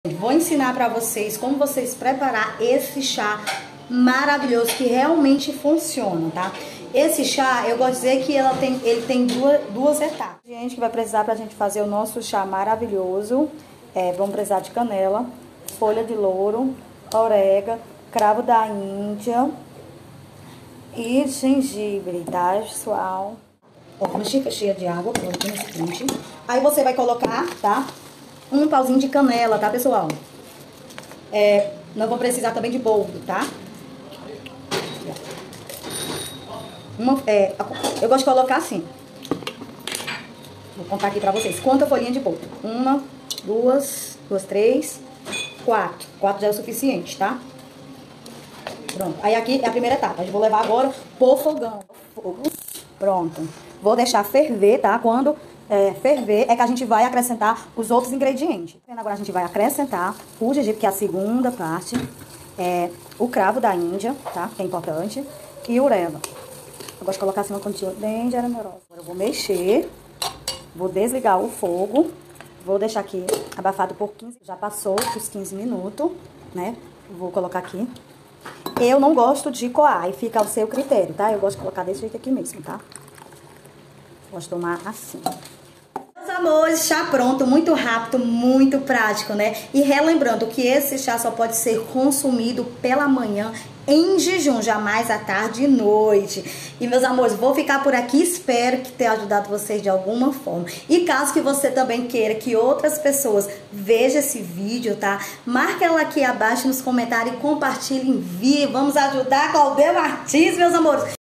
Vou ensinar para vocês como vocês preparar esse chá maravilhoso que realmente funciona, tá? Esse chá, eu gosto de dizer que ele tem duas etapas. Gente, que vai precisar pra gente fazer o nosso chá maravilhoso. Vamos precisar de canela, folha de louro, orégano, cravo da Índia e gengibre, tá, pessoal? Uma xícara cheia de água, aqui nesse quente. Aí você vai colocar, tá? Um pauzinho de canela, tá, pessoal? Nós vamos precisar também de boldo, tá? Eu gosto de colocar assim. Vou contar aqui pra vocês. Quanta folhinha de boldo? Uma, duas, três, quatro. Quatro já é o suficiente, tá? Pronto. Aí aqui é a primeira etapa. Eu vou levar agora pro fogão. Pronto. Vou deixar ferver, tá? Quando ferver é que a gente vai acrescentar os outros ingredientes. Agora a gente vai acrescentar o gengibre, que é a segunda parte. O cravo da Índia, tá? Que é importante. E o orégano. Eu gosto de colocar assim uma quantia bem generosa. Agora eu vou mexer. Vou desligar o fogo. Vou deixar aqui abafado por 15. Já passou os 15 minutos, né? Vou colocar aqui. Eu não gosto de coar, e fica ao seu critério, tá? Eu gosto de colocar desse jeito aqui mesmo, tá? Gosto de tomar assim. Meus amores, chá pronto, muito rápido, muito prático, né? E relembrando que esse chá só pode ser consumido pela manhã em jejum, jamais à tarde e noite. E meus amores, vou ficar por aqui, espero que tenha ajudado vocês de alguma forma. E caso que você também queira que outras pessoas vejam esse vídeo, tá? Marca ela aqui abaixo nos comentários e compartilhe, envie. Vamos ajudar a Claudel Martins, meus amores.